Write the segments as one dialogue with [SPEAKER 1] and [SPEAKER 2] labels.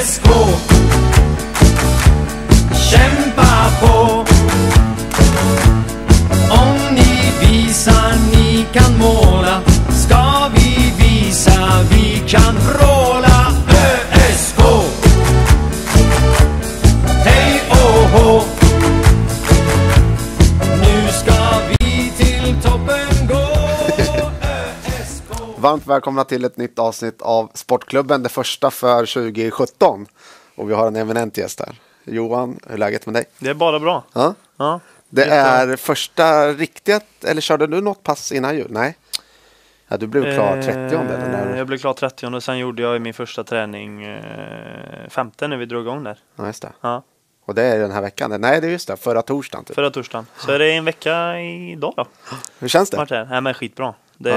[SPEAKER 1] ÖSK, kämpa på. Om ni visar ni kan måla, ska vi visa vi kan vråla. ÖSK, hej och hå, nu ska vi till toppen gå. ÖSK.
[SPEAKER 2] Varmt välkomna till ett nytt avsnitt av Sportklubben, det första för 2017. Och vi har en eminent gäst här. Johan, hur är läget med dig?
[SPEAKER 3] Det är bara bra.
[SPEAKER 2] Ja?
[SPEAKER 3] Ja,
[SPEAKER 2] Det är första riktiga, eller körde du något pass innan jul? Nej? Ja, du blev klar 30:e eller när?
[SPEAKER 3] Jag blev klar 30:e och sen gjorde jag min första träning 5:e när vi drog igång där.
[SPEAKER 2] Ja, just det.
[SPEAKER 3] Ja,
[SPEAKER 2] Och det är den här veckan? Nej, det är just det. Förra torsdagen typ.
[SPEAKER 3] förra torsdagen. Så är det en vecka idag då.
[SPEAKER 2] Hur känns det?
[SPEAKER 3] Vart är det? Nej, men skitbra.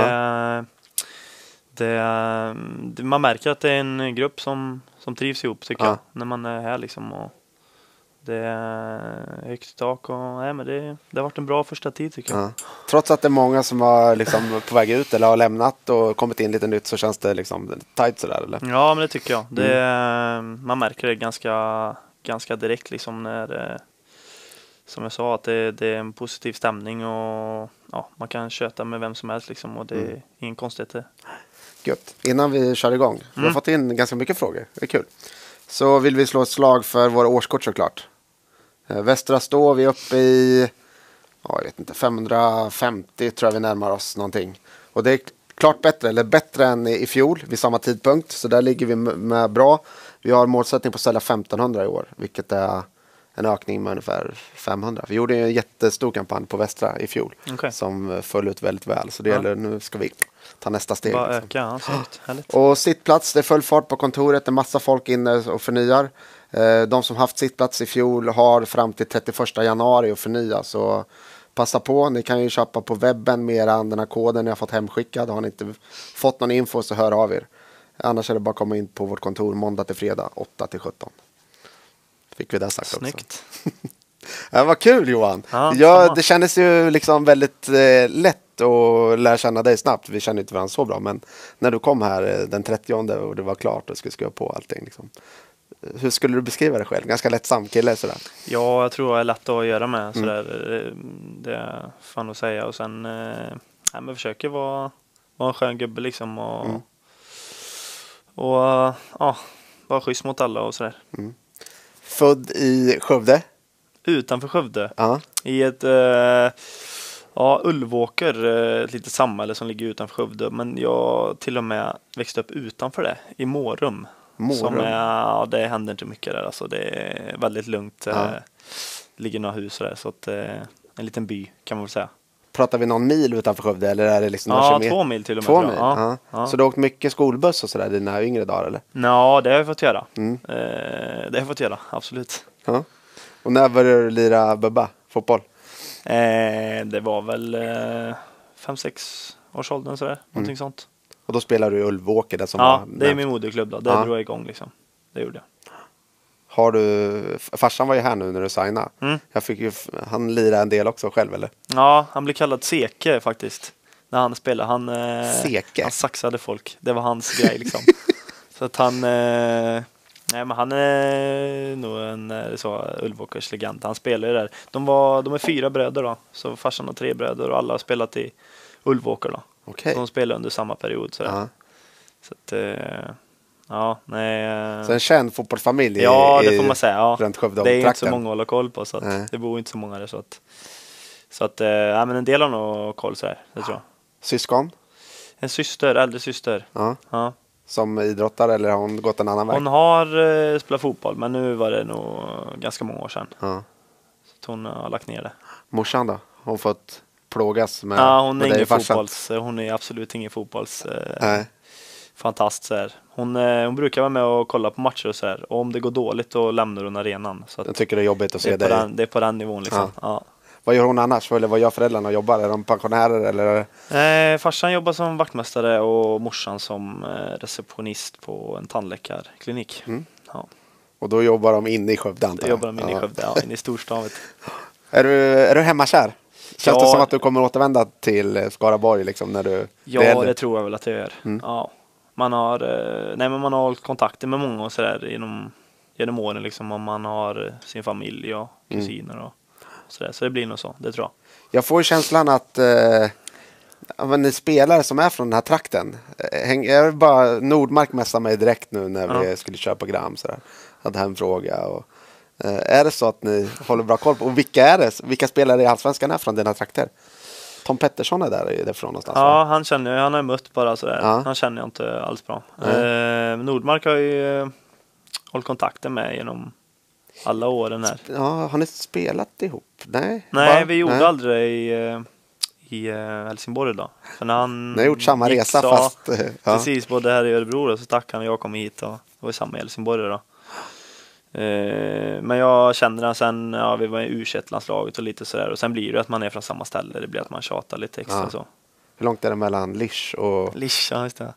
[SPEAKER 3] Man märker att det är en grupp som trivs ihop tycker jag. När man är här liksom. Och det är högt i tak och nej, men det har varit en bra första tid tycker jag.
[SPEAKER 2] Ja. Trots att det är många som har liksom på väg ut eller har lämnat och kommit in lite nytt, så känns det liksom tight sådär eller?
[SPEAKER 3] Ja, men det tycker jag. Man märker det ganska direkt liksom när som jag sa att det är en positiv stämning och ja, man kan köta med vem som helst liksom, och det är ingen konstigt.
[SPEAKER 2] Gött. Innan vi kör igång, vi har fått in ganska mycket frågor, det är kul. Så vill vi slå ett slag för våra årskort såklart. Västra Stå, vi är uppe i, jag vet inte, 550 tror jag vi närmar oss någonting. Och det är klart bättre, eller bättre än i fjol vid samma tidpunkt. Så där ligger vi med bra. Vi har målsättning på att ställa 1500 i år, vilket är en ökning med ungefär 500. Vi gjorde en jättestor kampanj på Västra i fjol som föll ut väldigt väl. Så det gäller, nu ska vi ta nästa steg.
[SPEAKER 3] Bara
[SPEAKER 2] liksom.
[SPEAKER 3] öka, ja, säkert. Härligt.
[SPEAKER 2] Och sittplats, det är full fart på kontoret. Det är massa folk inne och förnyar. De som haft sittplats i fjol har fram till 31 januari att förnya. Så passa på, ni kan ju köpa på webben med den här koden ni har fått hemskickad. Har ni inte fått någon info så hör av er. Annars är det bara att komma in på vårt kontor måndag till fredag 8-17. Fick vi det sagt
[SPEAKER 3] Snyggt.
[SPEAKER 2] också. Ja, vad kul Johan.
[SPEAKER 3] Ja,
[SPEAKER 2] det kändes ju liksom väldigt lätt att lära känna dig snabbt. Vi känner inte varandra så bra, men när du kom här den 30:e och det var klart och skulle skriva på allting liksom. Hur skulle du beskriva dig själv? Ganska lättsam kille sådär.
[SPEAKER 3] Ja, jag tror jag är lätt att göra med sådär. Det är fan att säga. Och sen men försöker vara en skön gubbe liksom och vara schysst mot alla och sådär.
[SPEAKER 2] Född i Skövde?
[SPEAKER 3] Utanför Skövde.
[SPEAKER 2] Ja.
[SPEAKER 3] I ett Ulvåker, ett litet samhälle som ligger utanför Skövde. Men jag till och med växte upp utanför det, i Mårum. Som är, det händer inte mycket där. Alltså, det är väldigt lugnt. Ligger några hus där, så att, en liten by kan man väl säga.
[SPEAKER 2] Pratar vi någon mil utanför Skövde eller är det liksom några kilometer?
[SPEAKER 3] 2 mil till och med.
[SPEAKER 2] 2 mil?
[SPEAKER 3] Ja.
[SPEAKER 2] Så du har åkt mycket skolbuss och sådär dina yngre dagar eller?
[SPEAKER 3] Ja, det har jag fått göra. Det har jag fått göra, absolut.
[SPEAKER 2] Ja. Och när började du lira bubba, fotboll?
[SPEAKER 3] Det var väl 5-6 års åldern sådär, någonting sånt.
[SPEAKER 2] Och då spelar du i Ulvåker där som var
[SPEAKER 3] det är min moderklubb då. Det drog jag igång liksom. Det gjorde jag.
[SPEAKER 2] Har du, farsan var ju här nu när du signade. Jag fick ju, han lira en del också själv eller?
[SPEAKER 3] Ja, han blev kallad Seke faktiskt. När han spelade.
[SPEAKER 2] Seke?
[SPEAKER 3] Han saxade folk. Det var hans grej liksom. Så att han men han är nog en Ulvåkers legend. Han spelar ju där. De är 4 bröder då. Så farsan har 3 bröder och alla har spelat i Ulvåker då.
[SPEAKER 2] Okay.
[SPEAKER 3] De spelar under samma period sådär. Så att
[SPEAKER 2] så en känd fotbollsfamilj.
[SPEAKER 3] Ja, det får man säga. Ja.
[SPEAKER 2] Runt Skövde
[SPEAKER 3] det är inte så många att hålla koll på, så att det bor inte så många där, så att men en del har nog koll så här, det tror jag.
[SPEAKER 2] Syskon?
[SPEAKER 3] En syster, äldre syster. Ja.
[SPEAKER 2] Som idrottar eller har hon gått en annan väg?
[SPEAKER 3] Hon har spelat fotboll, men nu var det nog ganska många år sedan. Så hon har lagt ner det.
[SPEAKER 2] Morsan då? Hon fått plågas med?
[SPEAKER 3] Ja, hon är
[SPEAKER 2] ingen
[SPEAKER 3] fotbolls. Hon är absolut ingen fotbolls. Fantast så här. Hon brukar vara med och kolla på matcher och så här. Och om det går dåligt då lämnar hon arenan. Så att
[SPEAKER 2] jag tycker det är jobbigt att se dig.
[SPEAKER 3] Det är på den nivån liksom. Ja.
[SPEAKER 2] Vad gör hon annars? Eller vad gör föräldrarna och jobbar? Är de pensionärer eller?
[SPEAKER 3] Farsan jobbar som vaktmästare och morsan som receptionist på en tandläkarklinik. Ja.
[SPEAKER 2] Och då jobbar de inne i Skövde antar jag?
[SPEAKER 3] Jobbar de inne i Skövde, inne i storstaden.
[SPEAKER 2] Är du hemmakär? Känns det som att du kommer återvända till Skaraborg liksom när du...
[SPEAKER 3] Ja, det tror jag väl att jag gör. Ja. man har men man har hållit kontakter med många och sådär genom åren liksom, om man har sin familj och kusiner och sådär. Så det blir nog så, det tror jag.
[SPEAKER 2] Jag får ju känslan att ni spelare som är från den här trakten, jag vill bara Nordmark mässade mig direkt nu när vi skulle köra program sådär. Jag hade en fråga och är det så att ni håller bra koll på, och vilka spelare i Allsvenskan är från dina trakter? Tom Pettersson är därifrån någonstans.
[SPEAKER 3] Ja, han har mött bara sådär. Ja. Han känner jag inte alls bra. Nordmark har ju hållit kontakten med genom alla åren här.
[SPEAKER 2] Ja, har ni spelat ihop?
[SPEAKER 3] Nej, vi gjorde aldrig det i Helsingborg då. För när han
[SPEAKER 2] har gjort samma resa fast...
[SPEAKER 3] Precis, både här i Örebro så stack han och jag kom hit och det var samma i Helsingborg då. Men jag kände han sen, vi var i U21-landslaget och lite sådär, och sen blir det att man är från samma ställe, det blir att man tjatar lite extra så.
[SPEAKER 2] Hur långt är det mellan Lisch och...
[SPEAKER 3] Lisch, ja just det.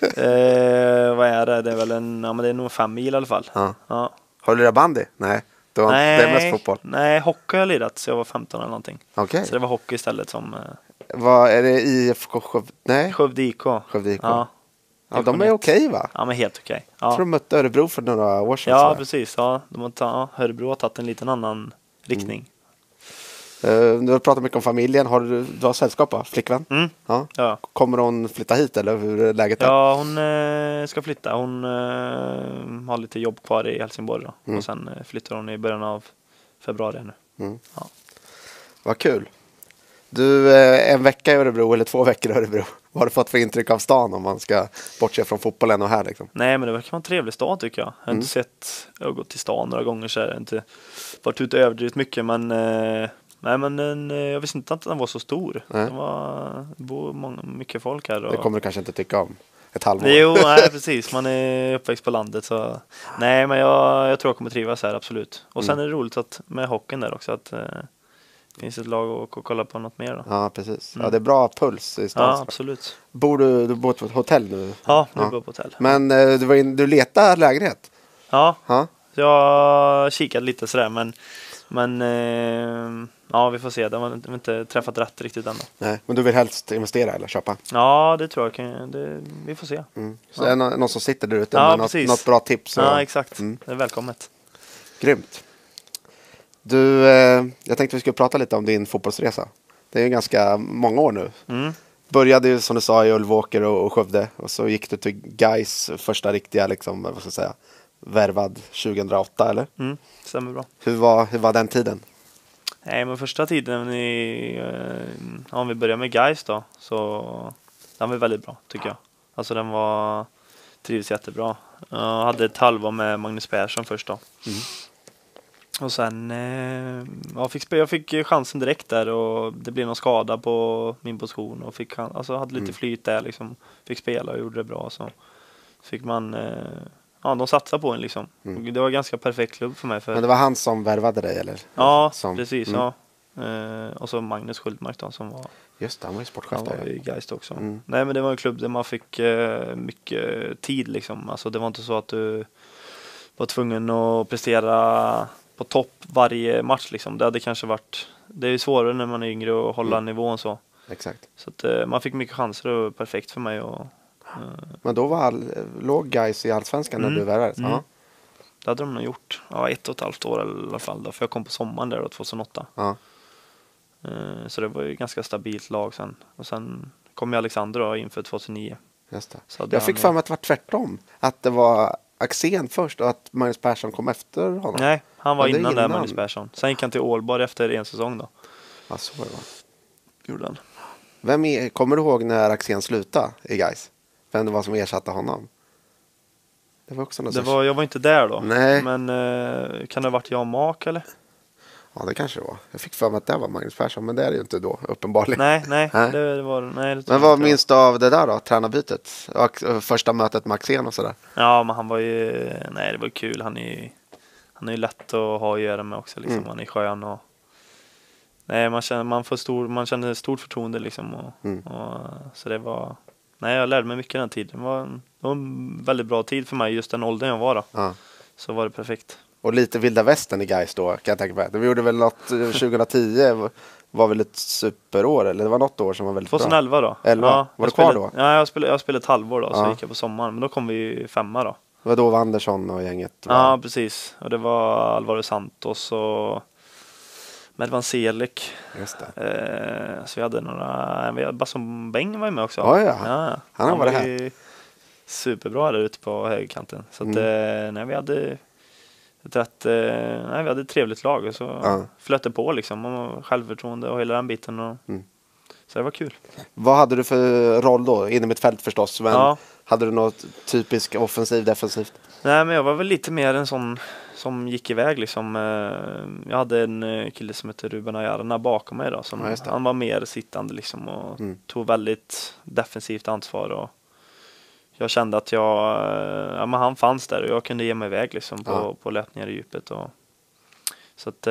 [SPEAKER 3] Vad är det? Det är väl men det är nog 5 mil i alla fall. Ja.
[SPEAKER 2] Har du lirat bandy? Nej. Det är mest fotboll.
[SPEAKER 3] Nej, hockey har jag lirat så jag var 15 eller någonting.
[SPEAKER 2] Okay.
[SPEAKER 3] Så det var hockey istället som...
[SPEAKER 2] Vad är det, IFK Skövde? Nej.
[SPEAKER 3] Skövde IK.
[SPEAKER 2] Ja, de är okej va?
[SPEAKER 3] Ja, men helt okej.
[SPEAKER 2] Jag tror de mötte Örebro för några år sedan.
[SPEAKER 3] Ja, precis. Ja, Örebro har tagit en liten annan riktning.
[SPEAKER 2] Du har pratat mycket om familjen. Du har sällskap va? Flickvän?
[SPEAKER 3] Ja.
[SPEAKER 2] Kommer hon flytta hit eller hur är läget där?
[SPEAKER 3] Ja, hon ska flytta. Hon har lite jobb kvar i Helsingborg då. Och sen flyttar hon i början av februari nu. Ja.
[SPEAKER 2] Vad kul. Du, en vecka i Örebro eller 2 veckor i Örebro. Vad har du fått för intryck av stan om man ska bortse från fotbollen och här liksom?
[SPEAKER 3] Nej, men det verkar vara en trevlig stad tycker jag. Jag har inte sett, jag har gått till stan några gånger så jag har inte varit ute och överdrivet mycket, men jag visste inte att den var så stor. Det bor mycket folk här. Och...
[SPEAKER 2] Det kommer du kanske inte tycka om ett halvår.
[SPEAKER 3] Jo, nej precis. Man är uppväxt på landet så... Nej, men jag tror jag kommer trivas här, absolut. Och sen är det roligt att med hockeyn där också att finns ett lag att kolla på något mer då.
[SPEAKER 2] Ja, precis. Ja, det är bra puls i stan.
[SPEAKER 3] Ja, absolut.
[SPEAKER 2] Du bor på ett hotell nu?
[SPEAKER 3] Ja, nu bor jag på hotell.
[SPEAKER 2] Men du letar lägenhet?
[SPEAKER 3] Ja, jag kikade lite sådär, men vi får se. De har inte träffat rätt riktigt än.
[SPEAKER 2] Nej, men du vill helst investera eller köpa?
[SPEAKER 3] Ja, det tror jag. Vi får se.
[SPEAKER 2] Så är det någon som sitter där ute med något bra tips?
[SPEAKER 3] Ja, exakt. Det är välkommet.
[SPEAKER 2] Grymt. Du, jag tänkte vi skulle prata lite om din fotbollsresa. Det är ju ganska många år nu. Började ju som du sa i Ulvåker och Skövde. Och så gick du till Gais första riktiga, liksom, vad ska jag säga, värvad 2008 eller?
[SPEAKER 3] Stämmer bra.
[SPEAKER 2] Hur var den tiden?
[SPEAKER 3] Nej, men första tiden om vi börjar med Gais då, så den var väldigt bra tycker jag. Alltså trivs jättebra. Jag hade ett halvår med Magnus Persson först då. Och sen jag fick chansen direkt där och det blev någon skada på min position och hade lite flyt där liksom. Fick spela och gjorde det bra, så fick man de satsade på en liksom. Det var en ganska perfekt klubb för mig.
[SPEAKER 2] Men det var han som värvade dig eller?
[SPEAKER 3] Ja, precis. Ja. Och så Magnus Schuldmark då, som var...
[SPEAKER 2] Just det, han var ju sportchef där.
[SPEAKER 3] Han var i Geist också. Nej, men det var en klubb där man fick mycket tid liksom. Alltså det var inte så att du var tvungen att prestera på topp varje match liksom. Det hade kanske varit... Det är ju svårare när man är yngre att hålla nivån så.
[SPEAKER 2] Exakt.
[SPEAKER 3] Så att man fick mycket chanser och perfekt för mig.
[SPEAKER 2] Men då låg Gais i Allsvenskan när du värvades?
[SPEAKER 3] Det hade de nog gjort. 1,5 år i alla fall då, för jag kom på sommaren där då, 2008. Så det var ju ganska stabilt lag sen. Och sen kom ju Alexander då inför 2009.
[SPEAKER 2] Just det. Så jag fick för mig att det var tvärtom. Att det var Axén först och att Magnus Persson kom efter honom.
[SPEAKER 3] Nej, han var innan där, Magnus Persson. Sen gick han till Ålborg efter en säsong då.
[SPEAKER 2] Ja, så var det.
[SPEAKER 3] Gjorde han.
[SPEAKER 2] Kommer du ihåg när Axén slutade i Gais? Vem det var som ersatte honom? Det var också
[SPEAKER 3] jag var inte där då.
[SPEAKER 2] Nej.
[SPEAKER 3] Men kan det ha varit Jan Mak eller?
[SPEAKER 2] Ja, det kanske var. Jag fick för mig att det var Magnus Persson, men det är det ju inte då, uppenbarligen.
[SPEAKER 3] Nej. Det var...
[SPEAKER 2] Men vad minns du av det där då, tränarbytet? Och första mötet med Axén och sådär?
[SPEAKER 3] Ja, men han var ju... Nej, det var kul. Han är ju lätt att ha att göra med också. Liksom. Han är skön och... Nej, man kände stort förtroende liksom. Så det var... Nej, jag lärde mig mycket den tiden. Det var en väldigt bra tid för mig, just den åldern jag var då. Så var det perfekt.
[SPEAKER 2] Och lite vilda västern i Gais då, kan jag tänka mig. De gjorde väl något 2010, var väl ett superår, eller det var något år som var väldigt
[SPEAKER 3] 2011
[SPEAKER 2] bra.
[SPEAKER 3] 2011 då.
[SPEAKER 2] 11?
[SPEAKER 3] Ja,
[SPEAKER 2] var du kvar då?
[SPEAKER 3] Ja, jag spelade ett halvår då, så gick jag på sommaren. Men då kom vi 5 då.
[SPEAKER 2] Det var då var Andersson och gänget?
[SPEAKER 3] Ja, precis. Och det var Alvaro Santos och Medvan Selek.
[SPEAKER 2] Just det.
[SPEAKER 3] Så vi hade några, Basson Beng var ju med också.
[SPEAKER 2] Ja, ja. Han har varit här.
[SPEAKER 3] Superbra där ute på högerkanten. Så att, nej, vi hade ett trevligt lag och så flöt det på liksom, och självförtroende och hela den biten och, så det var kul.
[SPEAKER 2] Vad hade du för roll då? Inom ett fält förstås, men hade du något typiskt offensiv, defensivt?
[SPEAKER 3] Nej, men jag var väl lite mer en sån som gick iväg liksom. Jag hade en kille som heter Ruben Ayarna bakom mig då, som han var mer sittande liksom och tog väldigt defensivt ansvar, och jag kände att men han fanns där och jag kunde ge mig iväg liksom på löpningar i djupet, och så att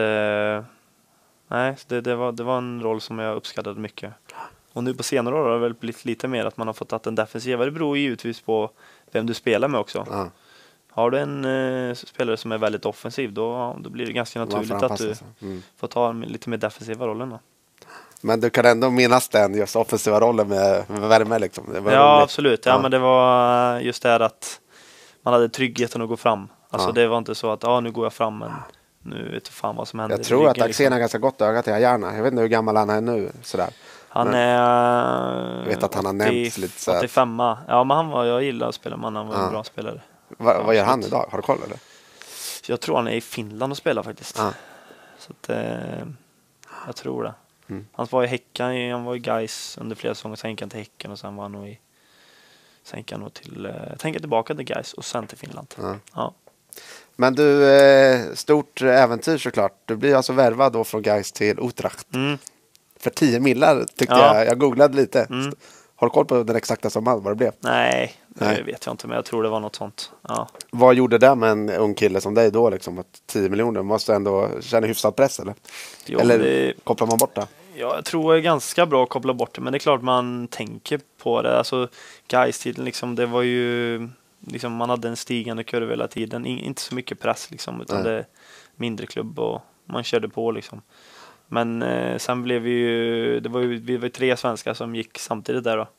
[SPEAKER 3] nej, det var en roll som jag uppskattade mycket. Och nu på senare år har det väl blivit lite mer att man har fått att en defensiva. Det beror givetvis på vem du spelar med också. Har du en spelare som är väldigt offensiv, då blir det ganska naturligt att du får ta lite mer defensiva rollen då.
[SPEAKER 2] Men du kan ändå minnas den just offensiva rollen med värme liksom.
[SPEAKER 3] Ja, roligt. Absolut. Ja, men det var just det här att man hade tryggheten att gå fram. Alltså det var inte så att nu går jag fram, men nu vet du fan vad som händer.
[SPEAKER 2] Jag tror att Axén har ganska gott öga till gärna. Jag vet inte hur gammal han är nu sådär.
[SPEAKER 3] Han är
[SPEAKER 2] jag vet att han har nämnts lite så
[SPEAKER 3] 85. Ja, men jag gillar att spela, men han var en bra spelare.
[SPEAKER 2] Vad gör han idag? Har du koll eller?
[SPEAKER 3] Jag tror han är i Finland och spelar faktiskt. Så att jag tror det. Han var i Häcken, han var i Gais under flera säsonger, sen gick han till Häcken och sen var han nog sen gick han nog till tänker tillbaka till Gais och sen till Finland. Ja.
[SPEAKER 2] Men du, stort äventyr såklart. Du blir alltså värvad då från Gais till Utrecht. För 10 millar tyckte jag googlade lite. Har du koll på den exakta summan, vad det blev?
[SPEAKER 3] Nej, det vet jag inte, men jag tror det var något sånt. Ja.
[SPEAKER 2] Vad gjorde det med en ung kille som dig då liksom? Att 10 miljoner, måste ändå känna hyfsad press eller?
[SPEAKER 3] Jo,
[SPEAKER 2] eller kopplar man bort det?
[SPEAKER 3] Ja, jag tror det är ganska bra att koppla bort det, men det är klart man tänker på det. Alltså Gais-tiden liksom, det var ju liksom, man hade en stigande kurva hela tiden. Inte så mycket press liksom, utan det är mindre klubb och man körde på liksom. Men sen blev vi var 3 svenskar som gick samtidigt där då.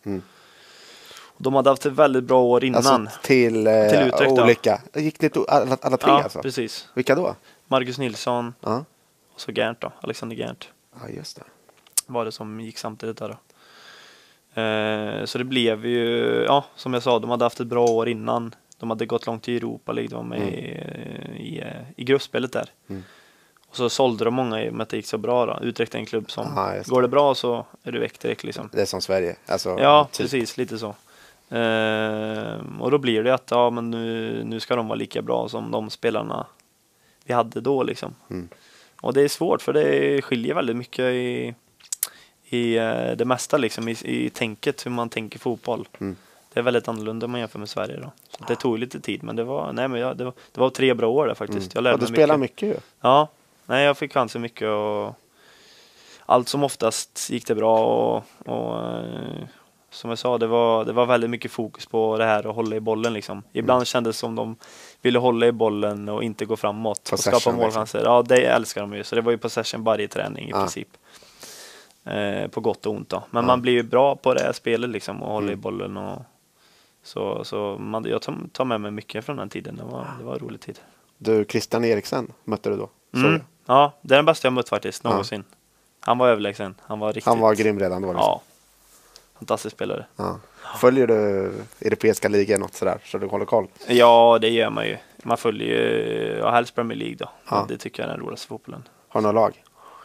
[SPEAKER 3] De hade haft ett väldigt bra år innan.
[SPEAKER 2] Alltså till Utrecht, olika. Gick ni alla 3 alltså?
[SPEAKER 3] Precis.
[SPEAKER 2] Vilka då?
[SPEAKER 3] Marcus Nilsson och så Gerndt då, Alexander Gerndt.
[SPEAKER 2] Ja, just det.
[SPEAKER 3] Var det som gick samtidigt där då. Så det blev ju, som jag sa, de hade haft ett bra år innan. De hade gått långt i Europa League, de var med i gruppspelet där. Och så sålde de många i och med att det gick så bra då. Utrecht är en klubb som, går det bra så är du väck direkt liksom.
[SPEAKER 2] Det är som Sverige. Alltså,
[SPEAKER 3] ja, typ. Precis, lite så. Och då blir det att men nu ska de vara lika bra som de spelarna vi hade då liksom. Och det är svårt, för det skiljer väldigt mycket i det mesta liksom, i tänket, hur man tänker fotboll. Det är väldigt annorlunda om man jämför med Sverige då. Så det tog lite tid, men det var 3 bra år där faktiskt. Jag lärde mig
[SPEAKER 2] du spelar mycket ju.
[SPEAKER 3] Ja, nej, jag fick chansen mycket och allt som oftast gick det bra och som jag sa, det var väldigt mycket fokus på det här att hålla i bollen liksom. Ibland kändes det som de ville hålla i bollen och inte gå framåt och skapa målchanser. Ja, det älskar de ju. Så det var ju possession varje träning i princip. På gott och ont då. Men man blir ju bra på det här spelet liksom, och hålla i bollen och så jag tar med mig mycket från den tiden. Det var en rolig tid.
[SPEAKER 2] Du, Christian Eriksen mötte du då?
[SPEAKER 3] Ja, det är den bästa jag mött faktiskt någonsin. Han var överlägsen. Han var
[SPEAKER 2] grym redan då liksom.
[SPEAKER 3] Ja. Fantastisk spelare.
[SPEAKER 2] Ja. Följer du europeiska ligan något sådär, så du håller koll?
[SPEAKER 3] Ja, det gör man ju. Man följer ju helst Premier League då. Det tycker jag är den roligaste fotbollen.
[SPEAKER 2] Har du några lag?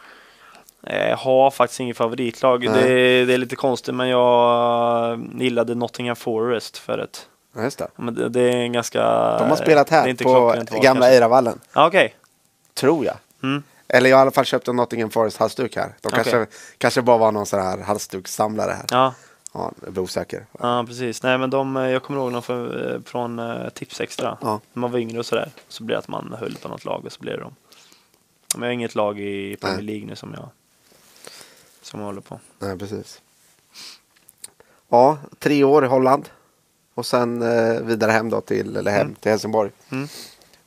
[SPEAKER 3] Jag har faktiskt ingen favoritlag. Det är lite konstigt, men jag gillade Nottingham Forest förut.
[SPEAKER 2] Ja, just det.
[SPEAKER 3] Men det är en ganska...
[SPEAKER 2] De har spelat här på gamla Eiravallen.
[SPEAKER 3] Ja, okej.
[SPEAKER 2] Tror jag. Eller jag har i alla fall köpt en Nottingham Forest halsduk här. De kanske bara var någon sån här halsduksamlare här.
[SPEAKER 3] Ja.
[SPEAKER 2] Ja, jag blir osäker.
[SPEAKER 3] Ja, precis. Nej, men jag kommer ihåg någon från Tips Extra.
[SPEAKER 2] Ja.
[SPEAKER 3] När man var yngre och sådär. Så blev det att man höll på något lag och så blev det dem. Men jag har inget lag i Premier League nu som jag håller på.
[SPEAKER 2] Nej, precis. Ja, 3 år i Holland. Och sen vidare hem då till Helsingborg.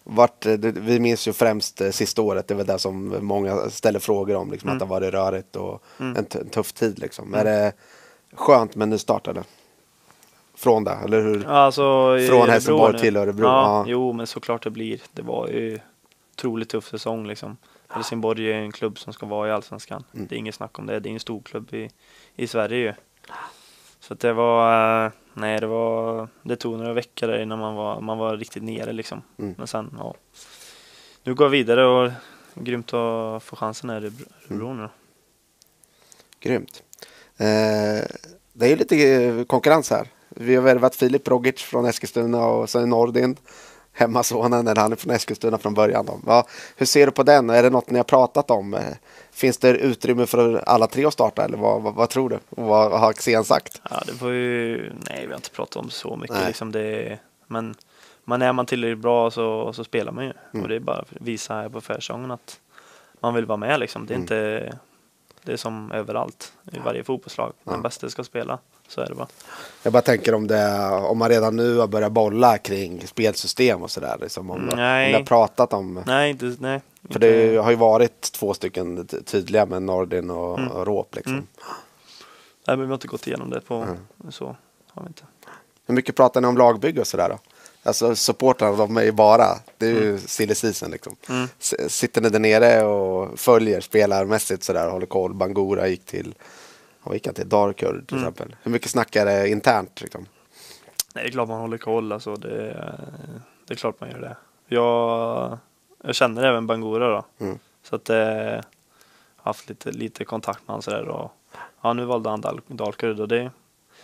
[SPEAKER 2] Vi minns ju främst sista året, det är väl det som många ställer frågor om, liksom, att det har varit rörigt och en tuff tid. Liksom. Är det skönt med nystart eller? Från det, eller hur?
[SPEAKER 3] Alltså,
[SPEAKER 2] från Helsingborg till Örebro?
[SPEAKER 3] Ja, jo, men såklart det blir. Det var ju otroligt tuff säsong liksom. Helsingborg är en klubb som ska vara i Allsvenskan. Det är inget snack om det. Det är en stor klubb i Sverige ju. Så att det var, det tog några veckor där innan man var riktigt nere liksom. Men sen, ja. Nu går jag vidare och grymt att få chansen här i Örebro nu.
[SPEAKER 2] Grymt. Det är ju lite konkurrens här. Vi har värvat Filip Rogic från Eskilstuna och sen Nordin, hemmasonen, eller han är från Eskilstuna från början. Ja, hur ser du på den? Är det något ni har pratat om? Finns det utrymme för alla tre att starta, eller vad tror du? Vad har Axén sagt?
[SPEAKER 3] Ja, det var ju, vi har inte pratat om så mycket liksom men är man tillräckligt bra så spelar man ju. Och det är bara att visa här på försäsongen att man vill vara med liksom. Det är inte, det är som överallt i varje fotbollslag. Den bästa ska spela, så är det bara. Jag bara tänker om man redan nu har börjat bolla kring spelsystem och sådär, liksom, om ni har pratat om. Nej. För det har ju varit 2 stycken tydliga med Nordin och Råp liksom. Nej, men vi har inte gått igenom det på så har vi inte.
[SPEAKER 2] Hur mycket pratar ni om lagbygge och sådär då? Alltså supportrarna, de är ju bara, det är ju silly season liksom. Sitter ni där nere och följer spelarmässigt sådär, håller koll? Bangura gick till Darkur till exempel. Hur mycket snackar det internt liksom?
[SPEAKER 3] Nej, det är klart man håller koll, alltså det är klart man gör det. Jag känner även Bangura då. Så att jag har haft lite kontakt med han sådär, och ja, nu valde han Dalkurd, och det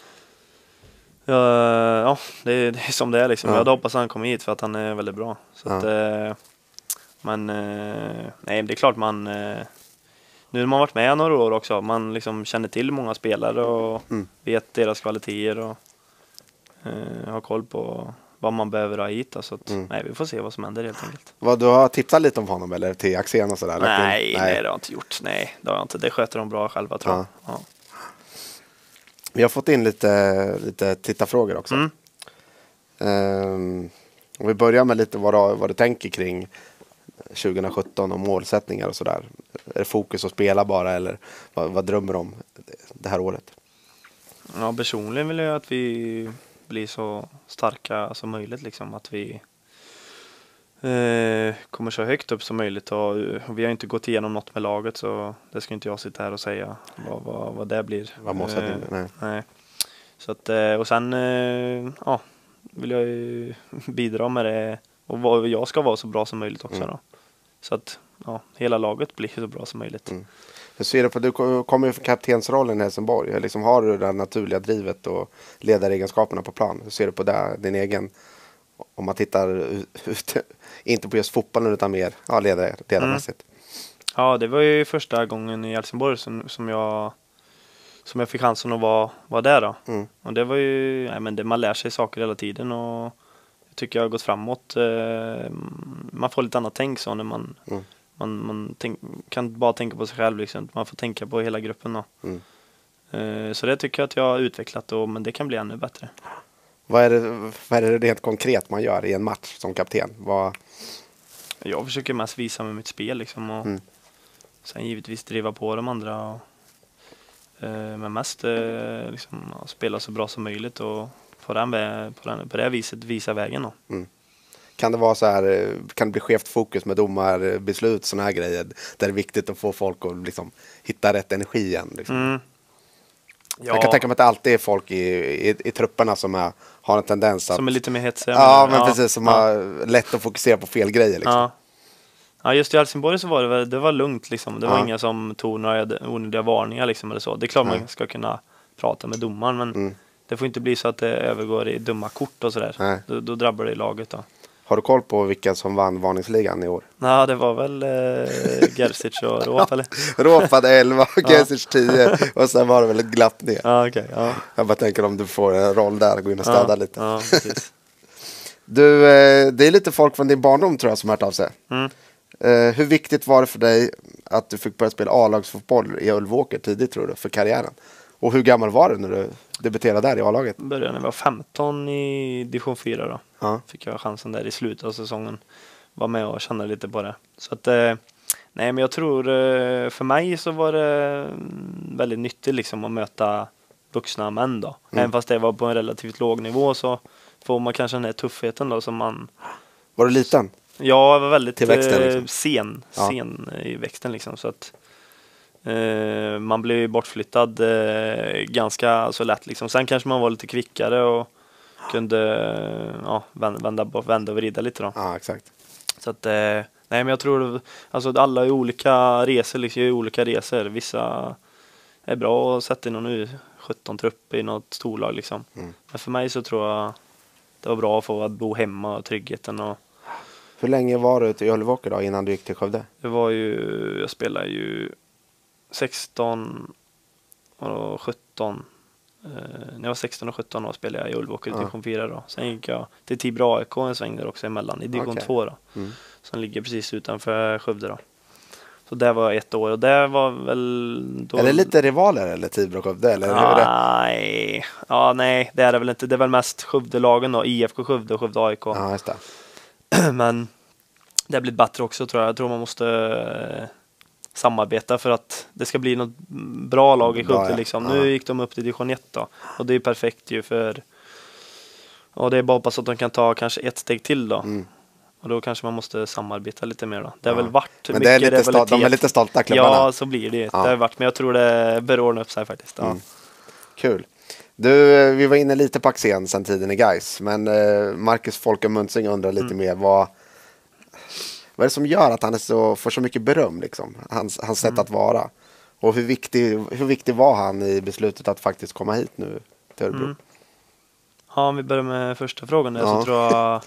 [SPEAKER 3] är som det är liksom. Jag hade hoppats att han kom hit för att han är väldigt bra. Så att, men nej, det är klart man nu när man varit med några år också, man liksom känner till många spelare och vet deras kvaliteter och har koll på vad man behöver ha hit. Så att, nej, vi får se vad som händer helt enkelt.
[SPEAKER 2] Vad, du har tipsat lite om honom eller till Axén och sådär?
[SPEAKER 3] Nej, det har jag inte gjort. Nej, det har jag inte. Det sköter de bra själva, tror jag. Ja.
[SPEAKER 2] Vi har fått in lite tittarfrågor också. Om vi börjar med lite vad du tänker kring 2017 och målsättningar och sådär. Är det fokus att spela bara, eller vad drömmer du om det här året?
[SPEAKER 3] Ja, personligen vill jag att vi blir så starka som möjligt liksom, att vi kommer så högt upp som möjligt, och vi har inte gått igenom något med laget, så det ska inte jag sitta här och säga vad det blir.
[SPEAKER 2] Vad målsättningen?
[SPEAKER 3] Nej. Så att, och sen vill jag ju bidra med det, och vad jag ska vara så bra som möjligt också då. Så att hela laget blir så bra som möjligt.
[SPEAKER 2] Hur ser du på, du kommer ju från kaptensrollen i Helsingborg. Liksom, har du det naturliga drivet och ledaregenskaperna på plan? Hur ser du på det, din egen, om man tittar ut, inte på just fotbollen utan mer ledarmässigt?
[SPEAKER 3] Ja, det var ju första gången i Helsingborg som jag fick chansen att vara där då. Och det var ju, man lär sig saker hela tiden, och jag tycker jag har gått framåt. Man får lite annat tänk så när man kan bara tänka på sig själv liksom. Man får tänka på hela gruppen då. Så det tycker jag att jag har utvecklat, men det kan bli ännu bättre.
[SPEAKER 2] Vad är det rent konkret man gör i en match som kapten?
[SPEAKER 3] Jag försöker mest visa med mitt spel liksom, och sen givetvis driva på de andra, men mest liksom, spela så bra som möjligt och på det viset visa vägen då.
[SPEAKER 2] Kan det vara så här, kan det bli skevt fokus med domarbeslut, såna här grejer, där det är viktigt att få folk att liksom hitta rätt energi igen liksom? Ja. Jag kan tänka mig att det alltid är folk i trupperna som har en tendens att...
[SPEAKER 3] Som är lite mer hetsiga.
[SPEAKER 2] Ja, men precis. Som har lätt att fokusera på fel grejer. Liksom.
[SPEAKER 3] Ja, just i Helsingborg så var det var lugnt. Liksom. Det var inga som tog några onödiga varningar. Liksom, eller så. Det är klart man ska kunna prata med domaren, men det får inte bli så att det övergår i dumma kort och sådär. Då drabbar det i laget då.
[SPEAKER 2] Har du koll på vilka som vann varningsligan i år?
[SPEAKER 3] Nej, det var väl Gerzic och Råp, eller?
[SPEAKER 2] Råp hade 11 och Gerzic 10. Och sen var det väl ett glapp ner.
[SPEAKER 3] Okay,
[SPEAKER 2] Jag bara tänker om du får en roll där, gå in och städa lite.
[SPEAKER 3] Precis.
[SPEAKER 2] Du, det är lite folk från din barndom tror jag som har hört av sig. Hur viktigt var det för dig att du fick börja spela A-lagsfotboll i Ulvåker tidigt, tror du, för karriären? Och hur gammal var du när du debuterade där i A-laget?
[SPEAKER 3] Började när jag var 15 i division 4 då. Fick jag chansen där i slutet av säsongen. vara med och känna lite på det. Så att, nej men jag tror för mig så var det väldigt nyttigt liksom att möta vuxna män då. Även fast det var på en relativt låg nivå så får man kanske den här tuffheten då som man...
[SPEAKER 2] Var du liten?
[SPEAKER 3] Ja, jag var väldigt
[SPEAKER 2] Till växten, liksom.
[SPEAKER 3] sen i växten liksom, så att man blev bortflyttad ganska så lätt liksom. Sen kanske man var lite kvickare och kunde vända och vrida lite då.
[SPEAKER 2] Ja, exakt.
[SPEAKER 3] Så att nej, men jag tror alltså alla är olika resor liksom, olika resor. Vissa är bra att sätta in någon U17-trupp i något storlag liksom. Men för mig så tror jag det var bra att få bo hemma och tryggheten. Och
[SPEAKER 2] hur länge var du i Ulvåker då innan du gick till Skövde?
[SPEAKER 3] det var ju, jag spelade ju 16 och 17. När jag var 16 och 17 år spelade jag i Ulvåker i division 4 då. Sen gick jag till Tibro AIK en sväng där också emellan i division 2 då. Som ligger precis utanför Skövde då. Så det var ett år och det var väl då...
[SPEAKER 2] Är det lite rivaler eller Tibro och Skövde eller hur är det?
[SPEAKER 3] Nej, det är det väl inte. Det är väl mest Skövdelagen då, IFK Skövde och Skövde AIK.
[SPEAKER 2] Ja, just det.
[SPEAKER 3] Men det har blivit bättre också tror jag. Jag tror man måste samarbeta för att det ska bli något bra lag i Skövde liksom. Nu gick de upp till division 1 då. Och det är perfekt ju för... Och det är bara hoppas att de kan ta kanske ett steg till då. Och då kanske man måste samarbeta lite mer då. Det har väl varit
[SPEAKER 2] men det är lite de är lite stolta klubbarna.
[SPEAKER 3] Ja, så blir det. Det har varit, men jag tror det bör ordna upp sig faktiskt. Ja.
[SPEAKER 2] Kul. Du, vi var inne lite på Axén sen tiden i Gais, men Marcus Folke Muntzing undrar lite mer vad är det som gör att han får så mycket beröm liksom? Hans sätt att vara. Och hur viktig var han i beslutet att faktiskt komma hit nu till Örebro?
[SPEAKER 3] Ja, om vi börjar med första frågan där, så tror jag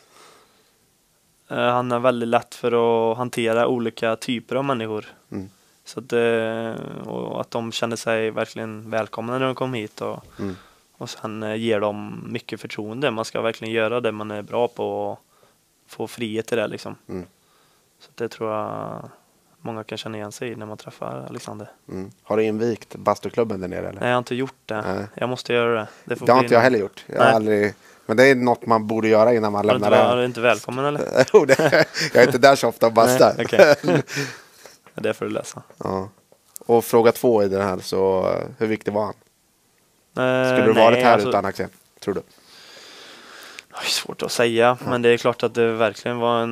[SPEAKER 3] han är väldigt lätt för att hantera olika typer av människor. Så att, och att de känner sig verkligen välkomna när de kom hit och sen ger dem mycket förtroende. Man ska verkligen göra det man är bra på och få frihet i det liksom. Så det tror jag många kan känna igen sig när man träffar Alexander.
[SPEAKER 2] Har du invigt bastuklubben där nere eller?
[SPEAKER 3] Nej, jag har inte gjort det. Nej. Jag måste göra det.
[SPEAKER 2] Det har inte jag heller gjort. Jag har aldrig... Men det är något man borde göra innan man lämnar det.
[SPEAKER 3] Är du inte välkommen eller?
[SPEAKER 2] Jo, jag är inte där så ofta och bastar.
[SPEAKER 3] Okay. Det får du läsa.
[SPEAKER 2] Ja. Och fråga 2 i den här, så hur viktig var han? Skulle du varit här utan Axén, tror du?
[SPEAKER 3] Det är svårt att säga, men det är klart att det verkligen var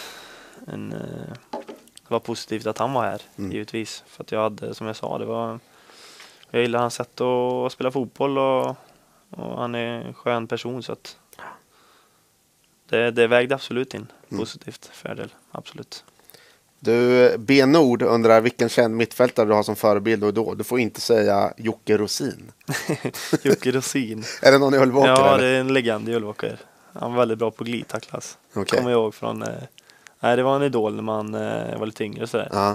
[SPEAKER 3] det var positivt att han var här, givetvis. För att jag hade, som jag sa, jag gillar hans sätt att spela fotboll och han är en skön person, så att det vägde absolut in positivt fördel, absolut.
[SPEAKER 2] Du, B. Nord undrar vilken känd mittfältare du har som förebild och då. Du får inte säga Jocke Rosin.
[SPEAKER 3] Jocke Rosin.
[SPEAKER 2] Är det någon i Ulvåker?
[SPEAKER 3] Ja,
[SPEAKER 2] eller?
[SPEAKER 3] Det är en legend i Ulvåker. Han var väldigt bra på glidtacklas.
[SPEAKER 2] Okay.
[SPEAKER 3] Kommer jag ihåg från... det var en idol när man var lite yngre och sådär.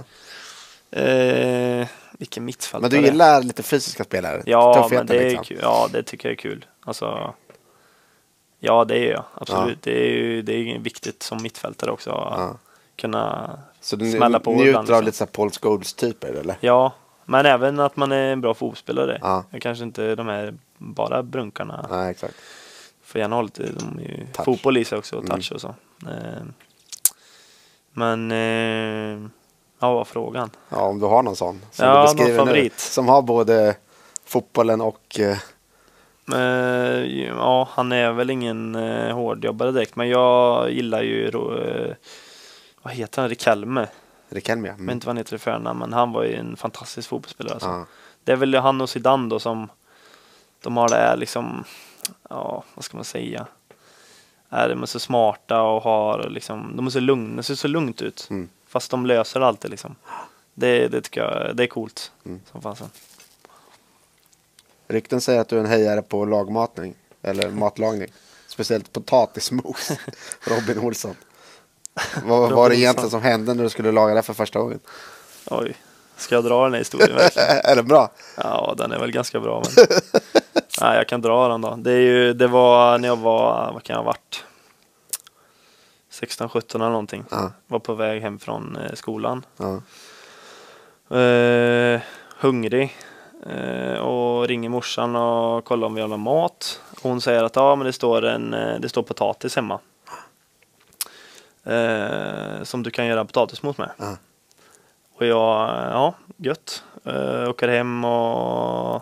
[SPEAKER 3] Vilken mittfältare.
[SPEAKER 2] Men du gillar lite fysiska spelare?
[SPEAKER 3] Ja, men det är liksom. Kul. Ja, det tycker jag är kul. Alltså, ja, det är jag. Absolut. Det är viktigt som mittfältare också att kunna smälla på.
[SPEAKER 2] Så du njuter av lite så Paul Scholes-typer, eller?
[SPEAKER 3] Ja, men även att man är en bra fotbollsspelare. Jag kanske inte de här bara brunkarna.
[SPEAKER 2] Nej, exakt.
[SPEAKER 3] För gärna ha lite de är ju fotboll i sig också och touch och så. Men ja, vad var frågan? Ja,
[SPEAKER 2] om du har någon sån som
[SPEAKER 3] du
[SPEAKER 2] beskriver
[SPEAKER 3] någon favorit
[SPEAKER 2] nu, som har både fotbollen och
[SPEAKER 3] ja, han är väl ingen hårdjobbare direkt, men jag gillar ju vad heter han? Rikelme, ja. Men inte vad han heter i förnamn, men han var ju en fantastisk fotbollsspelare alltså. Det är väl han och Zidane då som de har det liksom, ja, vad ska man säga, de är så smarta och har liksom, de är så lugna, det ser så lugnt ut. Fast de löser alltid liksom. Det tycker jag, det är coolt som fasen.
[SPEAKER 2] Rykten säger att du är en hejare på lagmatning eller matlagning. Speciellt potatismos. Robin Olsson. Vad var det egentligen som hände när du skulle laga det för första gången?
[SPEAKER 3] Oj, ska jag dra den här historien verkligen?
[SPEAKER 2] Är det bra?
[SPEAKER 3] Ja, den är väl ganska bra, men nej, jag kan dra den då. Det var när jag var, vad kan jag ha varit? 16-17 eller någonting. Var på väg hem från skolan. Hungrig. Och ringer morsan och kollar om vi har någon mat. Hon säger att men det står potatis hemma. Som du kan göra potatismos med.
[SPEAKER 2] Ja.
[SPEAKER 3] Och ja, gött. Åker hem och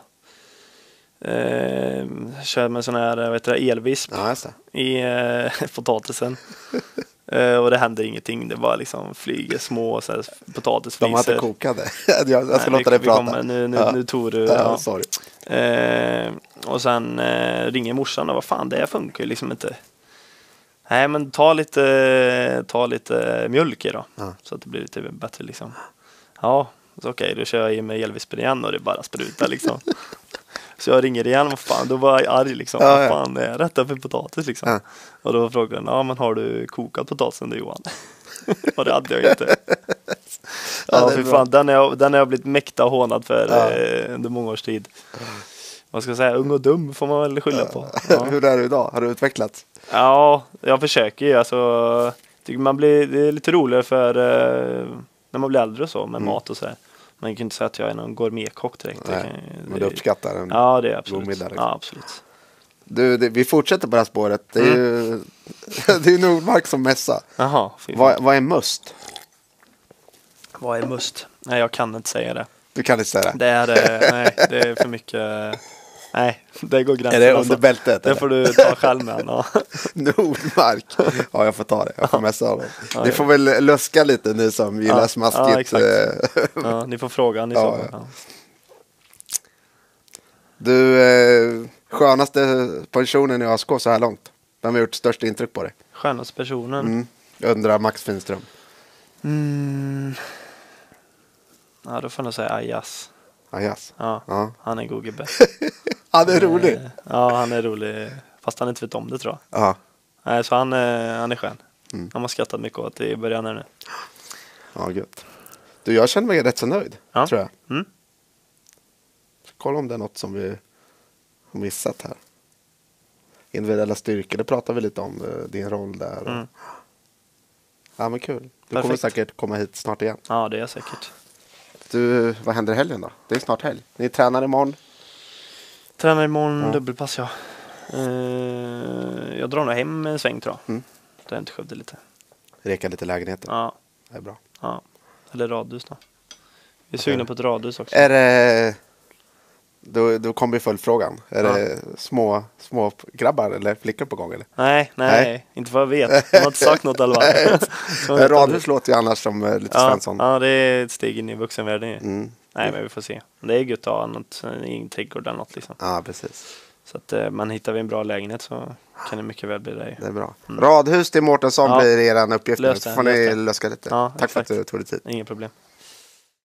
[SPEAKER 3] kör med sån här elvisp i potatisen. Och det händer ingenting. Det bara liksom flyger små så här, potatisfliser.
[SPEAKER 2] De har inte kokade. jag ska låta dig prata.
[SPEAKER 3] Nu tog du.
[SPEAKER 2] Ja, sorry.
[SPEAKER 3] Och sen ringer morsan och vad fan, det funkar ju liksom inte. Nej, men ta lite mjölk i då.
[SPEAKER 2] Ja.
[SPEAKER 3] Så att det blir lite bättre liksom. Ja, okej, då kör jag i med elvispen igen och det bara sprutar liksom. Så jag ringer igen, vad fan, då var jag arg liksom. Vad fan är detta för potatis liksom? Ja. Och då frågade han, ja men har du kokat potatisen då, Johan? Och det hade jag inte. Ja, för fan, den har jag blivit mäkta hånad för under många års tid. Vad ska jag säga, ung och dum får man väl skylla på. Ja.
[SPEAKER 2] Hur är du idag? Har du utvecklats?
[SPEAKER 3] Ja, jag försöker ju. Alltså, tycker det är lite roligare för när man blir äldre och så med mat och så här. Man kan inte säga att jag är någon gourmetkock direkt.
[SPEAKER 2] Men du uppskattar en
[SPEAKER 3] det är absolut.
[SPEAKER 2] middag, liksom.
[SPEAKER 3] Ja, absolut.
[SPEAKER 2] Vi fortsätter på det här spåret. Det är ju det är Nordmark som mässa.
[SPEAKER 3] Jaha,
[SPEAKER 2] vad är must?
[SPEAKER 3] Vad är must? Nej, jag kan inte säga det.
[SPEAKER 2] Du kan inte säga det?
[SPEAKER 3] Det är för mycket. Nej, det går gränsen.
[SPEAKER 2] Är det under bältet?
[SPEAKER 3] Det får du ta själv med. Ja.
[SPEAKER 2] Nordmark. Ja, jag får ta det. Jag får mässa av det. Ni får väl luska lite, ni som gillar smaskigt.
[SPEAKER 3] Ja, exakt. Ni får fråga.
[SPEAKER 2] Du, skönaste positionen i ASK så här långt? Vem har gjort störst intryck på dig?
[SPEAKER 3] Skönaste personen?
[SPEAKER 2] Jag undrar Max Finström.
[SPEAKER 3] Ja, då får jag säga Ajas.
[SPEAKER 2] Ajas?
[SPEAKER 3] Ja, han är god gubbe.
[SPEAKER 2] Han är rolig.
[SPEAKER 3] Ja, han är rolig. Fast han inte vet om det, tror jag.
[SPEAKER 2] Ja.
[SPEAKER 3] Nej, så han är skön. Han har skrattat mycket åt i början nu.
[SPEAKER 2] Ja, gött. Du, jag känner mig rätt så nöjd, tror jag. Kolla om det är något som vi har missat här. Individuella styrkor, det pratar vi lite om, din roll där. Ja, men kul. Du kommer säkert komma hit snart igen.
[SPEAKER 3] Ja, det är säkert.
[SPEAKER 2] Du, vad händer i helgen då? Det är snart helg. Ni tränar imorgon?
[SPEAKER 3] Tränar imorgon, dubbelpass, ja. Jag drar nog hem en sväng, tror jag. Det är inte Skövde lite.
[SPEAKER 2] Reka lite lägenheter.
[SPEAKER 3] Ja.
[SPEAKER 2] Det är bra.
[SPEAKER 3] Ja. Eller radhus då. Vi är sugna på ett radhus också.
[SPEAKER 2] Är det... Då kommer följdfrågan. Är det små grabbar eller flickor på gång? Eller?
[SPEAKER 3] Nej. Inte vad jag vet. De har inte sagt något i alla fall.
[SPEAKER 2] Radhus låter ju annars som lite Svensson.
[SPEAKER 3] Ja, det är ett steg in i vuxenvärlden. Nej, men vi får se. Det är gött att ha något, ingen trädgård eller något liksom.
[SPEAKER 2] Ja, precis.
[SPEAKER 3] Så att man hittar vi en bra lägenhet så kan det mycket väl bli det.
[SPEAKER 2] Det är bra. Radhus till Mårtensson blir er uppgift. Nu får ni löska lite. Tack för att du tog dig tid.
[SPEAKER 3] Inga problem.